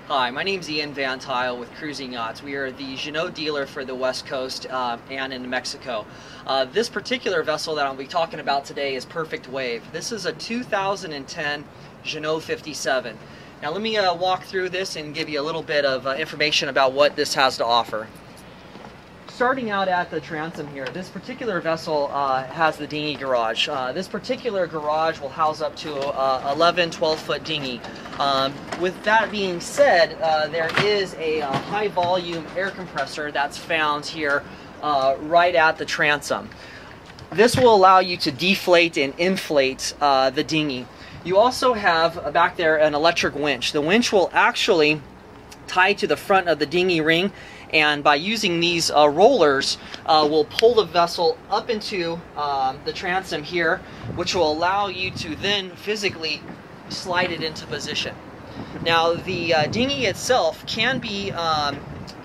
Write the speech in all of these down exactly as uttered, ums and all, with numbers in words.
Hi, my name is Ianvt Tuyl with Cruising Yachts. We are the Jeanneau dealer for the West Coast uh, and in Mexico. Uh, this particular vessel that I'll be talking about today is Perfect Wave. This is a two thousand ten Jeanneau fifty-seven. Now let me uh, walk through this and give you a little bit of uh, information about what this has to offer. Starting out at the transom here, this particular vessel uh, has the dinghy garage. Uh, this particular garage will house up to uh, eleven twelve foot dinghy. Um, with that being said, uh, there is a, a high volume air compressor that's found here uh, right at the transom. This will allow you to deflate and inflate uh, the dinghy. You also have uh, back there an electric winch. The winch will actually tie to the front of the dinghy ring, and by using these uh, rollers, uh, we'll pull the vessel up into uh, the transom here, which will allow you to then physically slide it into position. Now the uh, dinghy itself can be um,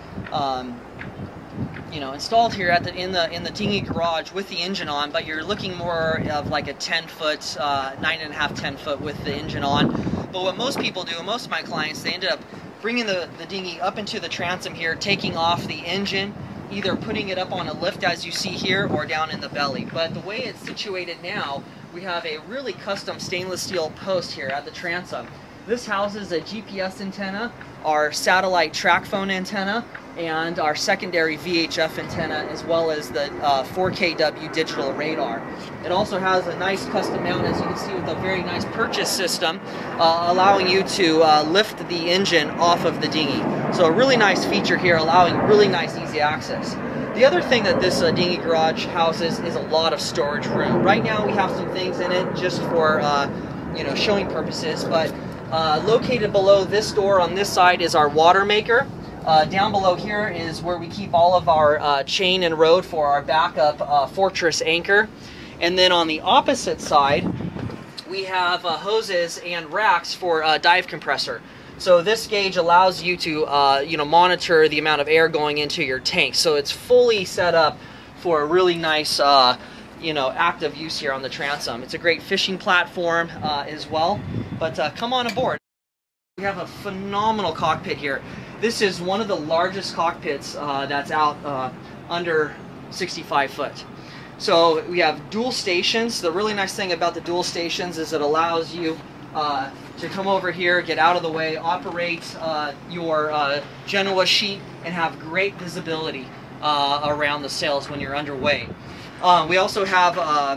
um, you know, installed here at the in the in the dinghy garage with the engine on, but you're looking more of like a ten foot, uh, nine and a half, ten foot with the engine on. But what most people do, most of my clients, they ended up bringing the, the dinghy up into the transom here, taking off the engine, either putting it up on a lift as you see here or down in the belly. But the way it's situated now, we have a really custom stainless steel post here at the transom. This houses a G P S antenna, our satellite track phone antenna, and our secondary V H F antenna, as well as the uh, four K W digital radar. It also has a nice custom mount, as you can see, with a very nice purchase system, uh, allowing you to uh, lift the engine off of the dinghy. So a really nice feature here, allowing really nice easy access. The other thing that this uh, dinghy garage houses is a lot of storage room. Right now we have some things in it just for uh, you know, showing purposes, but uh, located below this door on this side is our water maker. Uh, down below here is where we keep all of our uh, chain and rode for our backup uh, fortress anchor. And then on the opposite side, we have uh, hoses and racks for uh, dive compressor. So this gauge allows you to uh, you know, monitor the amount of air going into your tank. So it's fully set up for a really nice uh, you know, active use here on the transom. It's a great fishing platform uh, as well. But uh, come on aboard. We have a phenomenal cockpit here. This is one of the largest cockpits uh, that's out uh, under sixty-five foot. So we have dual stations. The really nice thing about the dual stations is it allows you uh, to come over here, get out of the way, operate uh, your uh, Jeanneau sheet, and have great visibility uh, around the sails when you're underway. Um, we also have uh,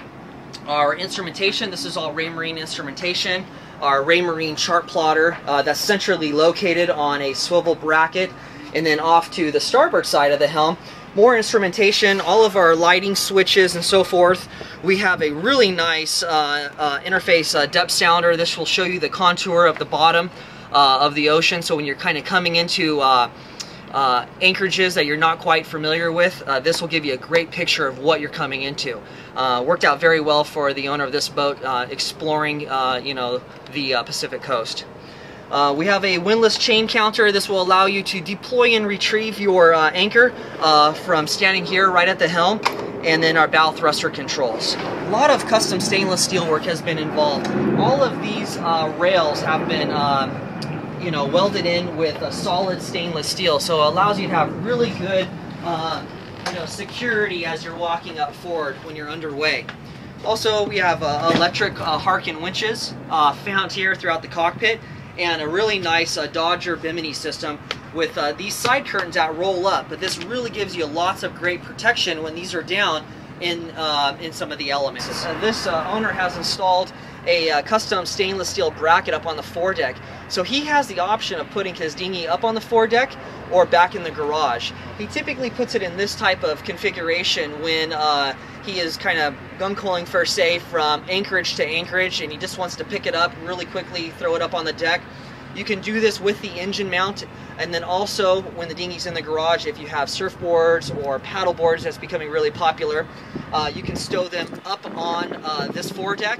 our instrumentation. This is all Raymarine instrumentation. Our Raymarine chart plotter uh, that's centrally located on a swivel bracket, and then off to the starboard side of the helm, more instrumentation, all of our lighting switches and so forth. We have a really nice uh, uh, interface uh, depth sounder. This will show you the contour of the bottom uh, of the ocean, so when you're kind of coming into uh, Uh, anchorages that you're not quite familiar with, uh, this will give you a great picture of what you're coming into. Uh, worked out very well for the owner of this boat uh, exploring uh, you know, the uh, Pacific coast. Uh, we have a windlass chain counter. This will allow you to deploy and retrieve your uh, anchor uh, from standing here right at the helm, and then our bow thruster controls. A lot of custom stainless steel work has been involved. All of these uh, rails have been uh, you know, welded in with a solid stainless steel, so it allows you to have really good uh, you know, security as you're walking up forward when you're underway. Also, we have uh, electric uh, Harken winches uh, found here throughout the cockpit, and a really nice uh, Dodger bimini system with uh, these side curtains that roll up, but this really gives you lots of great protection when these are down in, uh, in some of the elements. Uh, this uh, owner has installed a uh, custom stainless steel bracket up on the foredeck. So he has the option of putting his dinghy up on the foredeck or back in the garage. He typically puts it in this type of configuration when uh, he is kind of gung-hoing for, say, from anchorage to anchorage, and he just wants to pick it up really quickly, throw it up on the deck. You can do this with the engine mount, and then also when the dinghy's in the garage, if you have surfboards or paddle boards, that's becoming really popular, uh, you can stow them up on uh, this foredeck,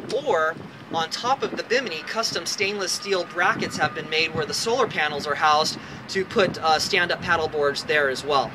or on top of the bimini, custom stainless steel brackets have been made where the solar panels are housed to put uh, stand-up paddle boards there as well.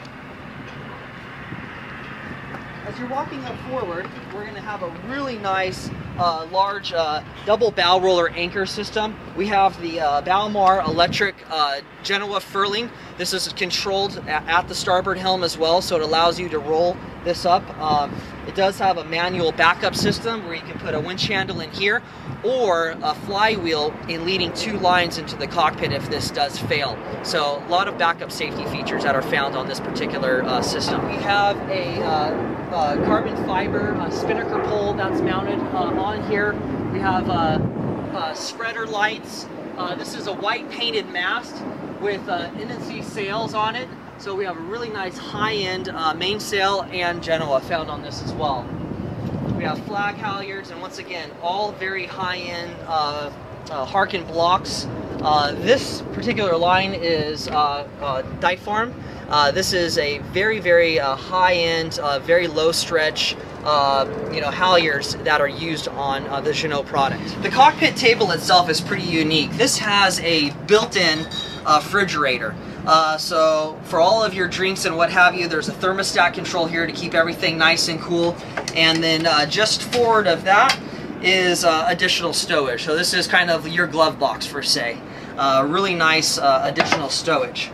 As you're walking up forward, we're going to have a really nice uh, large uh, double bow roller anchor system. We have the uh, Balmar electric uh, Jeanneau furling. This is controlled at the starboard helm as well, so it allows you to roll this up. Um, it does have a manual backup system where you can put a winch handle in here or a flywheel in leading two lines into the cockpit if this does fail. So a lot of backup safety features that are found on this particular uh, system. We have a uh, uh, carbon fiber uh, spinnaker pole that's mounted uh, on here. We have uh, uh, spreader lights. Uh, this is a white painted mast with uh, Ianvt sails on it. So we have a really nice high-end uh, mainsail and Jeanneau found on this as well. We have flag halyards, and once again, all very high-end uh, uh, Harken blocks. Uh, this particular line is uh, uh, Diform. Uh, this is a very, very uh, high-end, uh, very low-stretch, uh, you know, halyards that are used on uh, the Jeanneau product. The cockpit table itself is pretty unique. This has a built-in uh, refrigerator. Uh, so for all of your drinks and what have you, there's a thermostat control here to keep everything nice and cool. And then uh, just forward of that is uh, additional stowage. So this is kind of your glove box per se. Uh, really nice uh, additional stowage.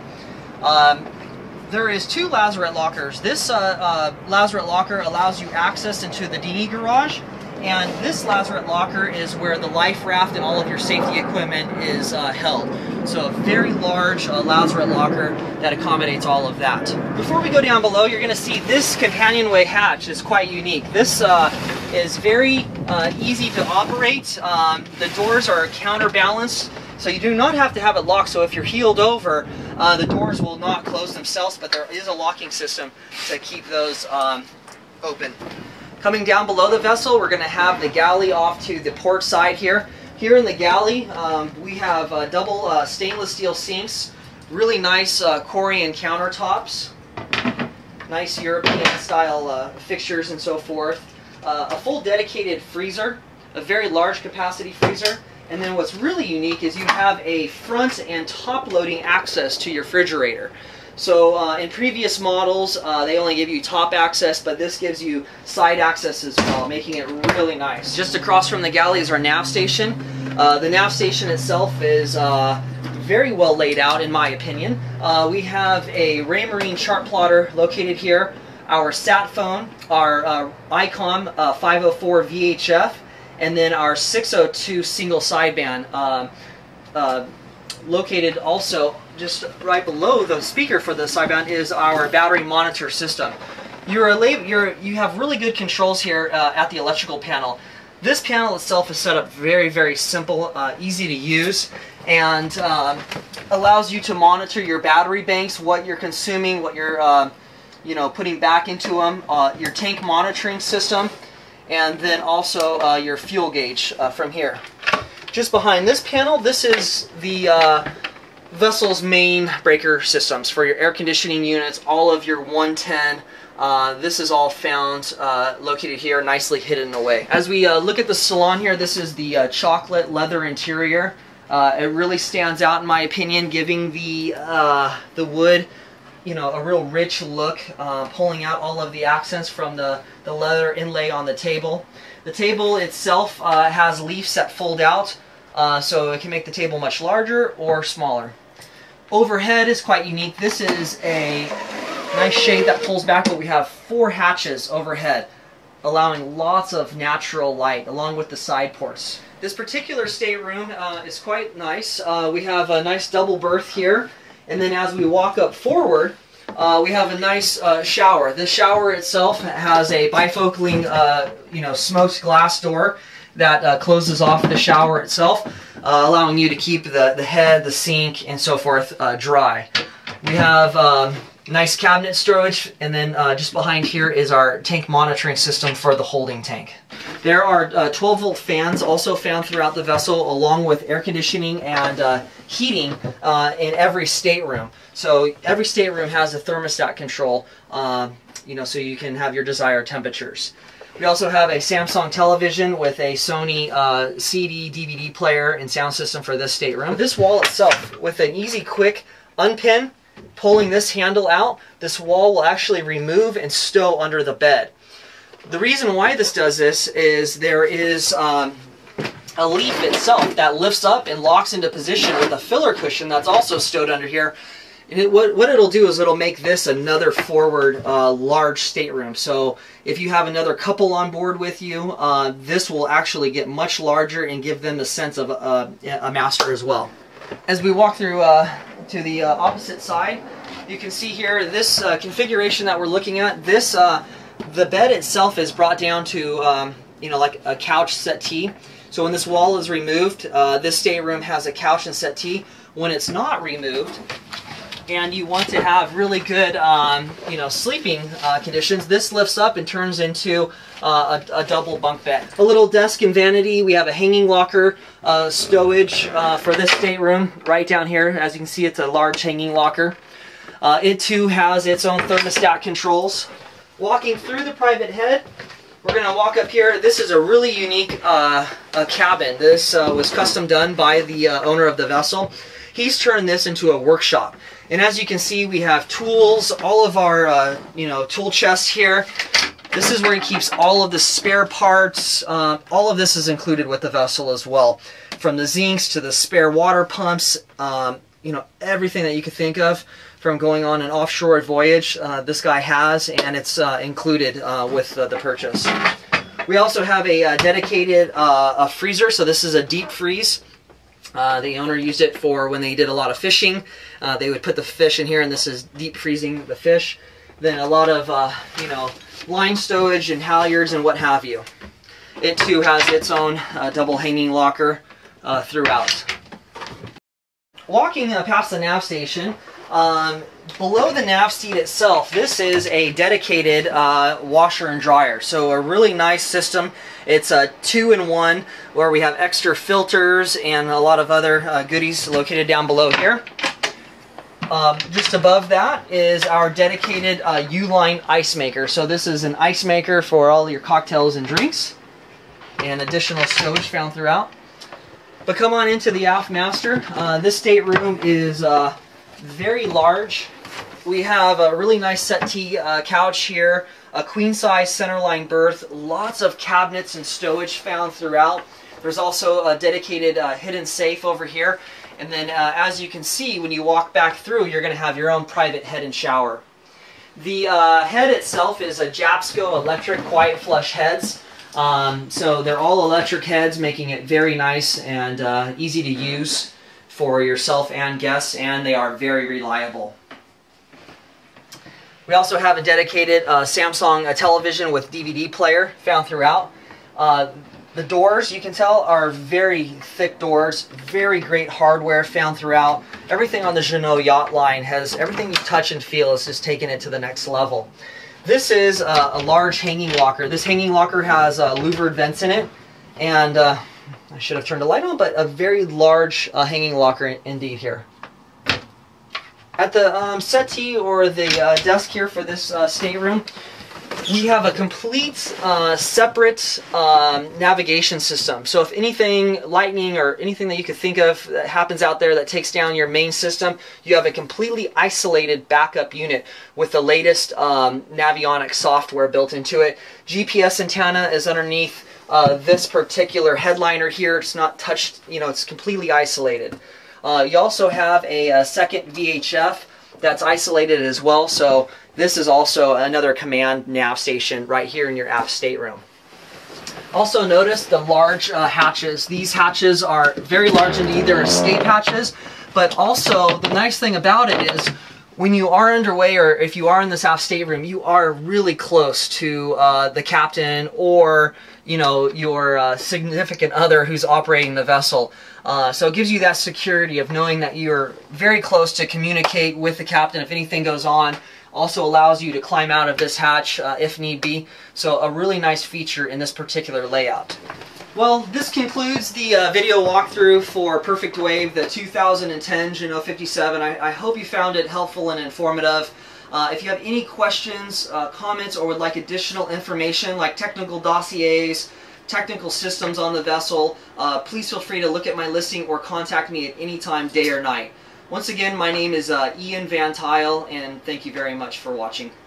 Um, there is two lazarette lockers. This uh, uh, lazarette locker allows you access into the dinghy garage. And this lazarette locker is where the life raft and all of your safety equipment is uh, held. So a very large uh, lazarette locker that accommodates all of that. Before we go down below, you're going to see this companionway hatch is quite unique. This uh, is very uh, easy to operate. Um, the doors are counterbalanced, so you do not have to have it locked. So if you're heeled over, uh, the doors will not close themselves, but there is a locking system to keep those um, open. Coming down below the vessel, we're going to have the galley off to the port side here. Here in the galley, um, we have uh, double uh, stainless steel sinks, really nice uh, Korean countertops, nice European style uh, fixtures and so forth, uh, a full dedicated freezer, a very large capacity freezer, and then what's really unique is you have a front and top loading access to your refrigerator. So uh, in previous models, uh, they only give you top access, but this gives you side access as well, making it really nice. Just across from the galley is our nav station. Uh, the nav station itself is uh, very well laid out, in my opinion. Uh, we have a Raymarine chart plotter located here, our sat phone, our uh, ICOM uh, five oh four V H F, and then our six oh two single sideband uh, uh, located also just right below the speaker for the sideband is our battery monitor system. You're a you're, you have really good controls here uh, at the electrical panel. This panel itself is set up very, very simple, uh, easy to use, and um, allows you to monitor your battery banks, what you're consuming, what you're uh, you know, putting back into them, uh, your tank monitoring system, and then also uh, your fuel gauge uh, from here. Just behind this panel, this is the uh, vessel's main breaker systems for your air conditioning units, all of your one ten. Uh, this is all found uh, located here, nicely hidden away. As we uh, look at the salon here, this is the uh, chocolate leather interior. Uh, it really stands out in my opinion, giving the uh, the wood, you know, a real rich look, uh, pulling out all of the accents from the, the leather inlay on the table. The table itself uh, has leaves that fold out, uh, so it can make the table much larger or smaller. Overhead is quite unique. This is a nice shade that pulls back, but we have four hatches overhead, allowing lots of natural light along with the side ports. This particular stateroom uh, is quite nice. Uh, we have a nice double berth here, and then as we walk up forward, uh, we have a nice uh, shower. The shower itself has a bifocally, uh, you know, smoked glass door that uh, closes off the shower itself, uh, allowing you to keep the, the head, the sink, and so forth uh, dry. We have um, nice cabinet storage, and then uh, just behind here is our tank monitoring system for the holding tank. There are uh, twelve volt fans also found throughout the vessel, along with air conditioning and uh, heating uh, in every stateroom. So every stateroom has a thermostat control, uh, you know, so you can have your desired temperatures. We also have a Samsung television with a Sony uh, C D, D V D player and sound system for this stateroom. This wall itself, with an easy, quick unpin, pulling this handle out, this wall will actually remove and stow under the bed. The reason why this does this is there is um, a leaf itself that lifts up and locks into position with a filler cushion that's also stowed under here. And it, what, what it'll do is it'll make this another forward uh, large stateroom. So if you have another couple on board with you, uh, this will actually get much larger and give them a sense of uh, a master as well. As we walk through uh, to the uh, opposite side, you can see here this uh, configuration that we're looking at. This uh, the bed itself is brought down to um, you know, like a couch settee. So when this wall is removed, uh, this stateroom has a couch and settee. When it's not removed, and you want to have really good um, you know, sleeping uh, conditions, this lifts up and turns into uh, a, a double bunk bed. A little desk and vanity. We have a hanging locker uh, stowage uh, for this stateroom right down here. As you can see, it's a large hanging locker. Uh, it too has its own thermostat controls. Walking through the private head, we're going to walk up here. This is a really unique uh, a cabin. This uh, was custom done by the uh, owner of the vessel. He's turned this into a workshop. And as you can see, we have tools, all of our uh, you know, tool chests here. This is where he keeps all of the spare parts. Uh, all of this is included with the vessel as well. From the zincs to the spare water pumps, um, you know, everything that you could think of from going on an offshore voyage, uh, this guy has, and it's uh, included uh, with uh, the purchase. We also have a uh, dedicated uh, a freezer, so this is a deep freeze. Uh, the owner used it for when they did a lot of fishing. Uh, they would put the fish in here, and this is deep freezing the fish. Then a lot of uh, you know, line stowage and halyards and what have you. It too has its own uh, double hanging locker uh, throughout. Walking uh, past the nav station, um, below the nav seat itself, this is a dedicated uh, washer and dryer. So a really nice system. It's a two-in-one where we have extra filters and a lot of other uh, goodies located down below here. Um, just above that is our dedicated uh, U-line ice maker. So this is an ice maker for all your cocktails and drinks, and additional stowage found throughout. But come on into the aft master. Uh, this stateroom is uh, very large. We have a really nice settee uh, couch here, a queen-size centerline berth, lots of cabinets and stowage found throughout. There's also a dedicated uh, hidden safe over here. And then uh, as you can see, when you walk back through, you're going to have your own private head and shower. The uh, head itself is a Japsco electric quiet flush heads. Um, so they're all electric heads, making it very nice and uh, easy to use for yourself and guests, and they are very reliable. We also have a dedicated uh, Samsung uh, television with D V D player found throughout. Uh, the doors, you can tell, are very thick doors, very great hardware found throughout. Everything on the Jeanneau yacht line has, everything you touch and feel is just taken it to the next level. This is uh, a large hanging locker. This hanging locker has uh, louvered vents in it, and uh, I should have turned the light on, but a very large uh, hanging locker indeed here. At the um, settee or the uh, desk here for this uh, stateroom, we have a complete uh, separate um, navigation system. So if anything, lightning or anything that you could think of that happens out there that takes down your main system, you have a completely isolated backup unit with the latest um, Navionics software built into it. G P S antenna is underneath uh, this particular headliner here. It's not touched, you know, it's completely isolated. Uh, you also have a, a second V H F that's isolated as well, so this is also another command nav station right here in your aft stateroom. Also notice the large uh, hatches. These hatches are very large indeed. They're escape hatches, but also the nice thing about it is when you are underway, or if you are in this aft stateroom, you are really close to uh, the captain or, you know, your uh, significant other who's operating the vessel. Uh, so it gives you that security of knowing that you're very close to communicate with the captain if anything goes on. Also allows you to climb out of this hatch uh, if need be. So a really nice feature in this particular layout. Well, this concludes the uh, video walkthrough for Perfect Wave, the two thousand ten Jeanneau fifty-seven. I, I hope you found it helpful and informative. Uh, if you have any questions, uh, comments, or would like additional information like technical dossiers, technical systems on the vessel, uh, please feel free to look at my listing or contact me at any time, day or night. Once again, my name is uh, Ianvt, and thank you very much for watching.